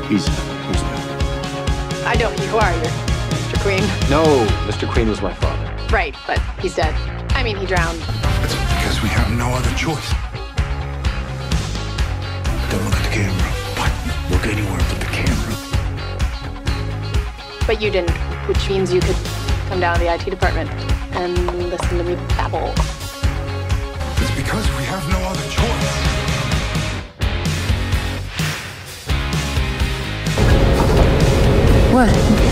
Who's new? I know who you are. You're Mr. Queen. No, Mr. Queen was my father. Right, but he's dead. I mean, he drowned. It's because we have no other choice. Don't look at the camera. What? Look anywhere but the camera. But you didn't, which means you could come down to the IT department and listen to me babble. It's because we have no other choice. What?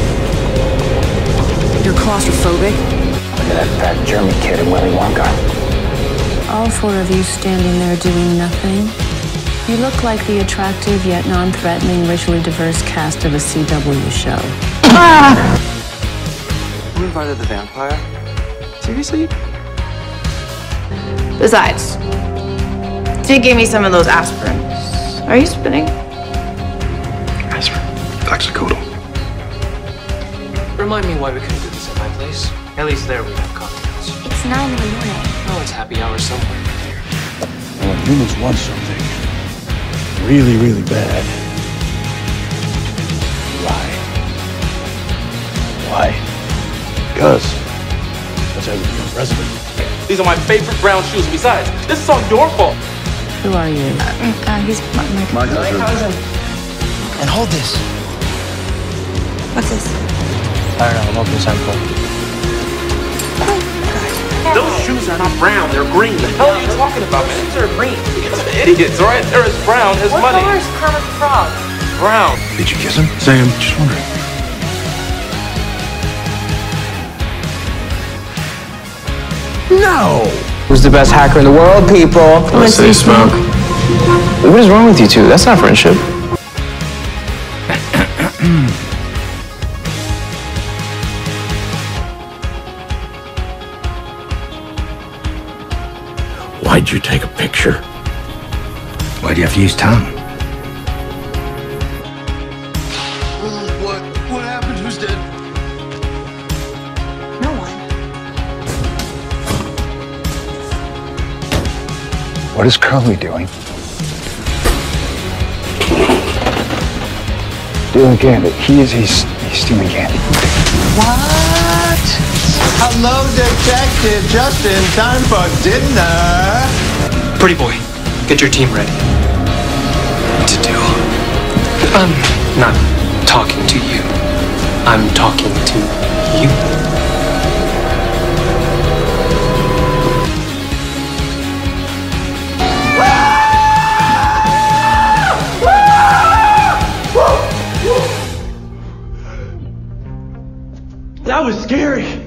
You're claustrophobic? Look at that fat German kid in Willy Wonka. All four of you standing there doing nothing. You look like the attractive yet non-threatening, racially diverse cast of a CW show. Who invited the vampire? Seriously? Besides, Sid gave me some of those aspirins. Are you spinning? Aspirin. Oxycodone. Remind me why we couldn't do this at my place. At least there we have cocktails. It's 9 in the morning. Oh, it's happy hour somewhere here. When humans want something really, really bad, why? Because that's how you become president. These are my favorite brown shoes. Besides, this is all your fault. Who are you? He's my cousin. And hold this. What's this? I don't know, I'm open sample. Those shoes are not brown, they're green. The hell are you talking about, man? Shoes are green. You guys are idiots, alright? They're as brown as money. What color is Kermit the Frog? Brown. Did you kiss him? Sam, just wondering. No! Who's the best hacker in the world, people? Let's say smoke. What is wrong with you two? That's not friendship. Why'd you take a picture? Why'd you have to use tongue? What happened? Who's dead? No one. What is Curly doing? Stealing candy. He's stealing candy. What? Hello, detective. Just in time for dinner. Pretty boy, get your team ready. To do. I'm not talking to you. I'm talking to you. That was scary.